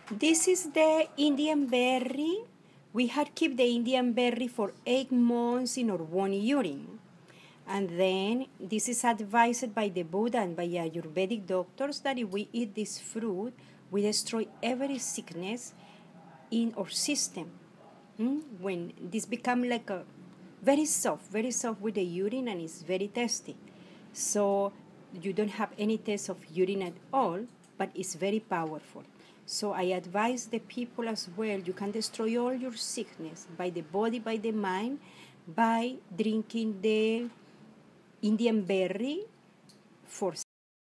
This is the Indian berry. We had kept the Indian berry for 8 months in our own urine. And then this is advised by the Buddha and by Ayurvedic doctors that if we eat this fruit, we destroy every sickness in our system. When this become like a very soft with the urine, and it's very tasty. So you don't have any taste of urine at all, but it's very powerful. So I advise the people as well, you can destroy all your sickness by the body, by the mind, by drinking the Indian berry for